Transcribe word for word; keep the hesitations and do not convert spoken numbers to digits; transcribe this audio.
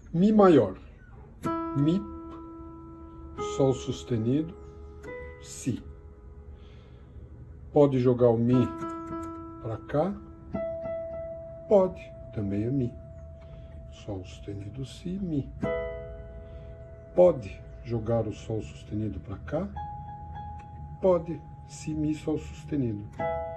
Mi maior, Mi, Sol sustenido, Si. Pode jogar o Mi para cá? Pode, também é Mi. Sol sustenido, Si, Mi. Pode jogar o Sol sustenido para cá? Pode, Si, Mi, Sol sustenido.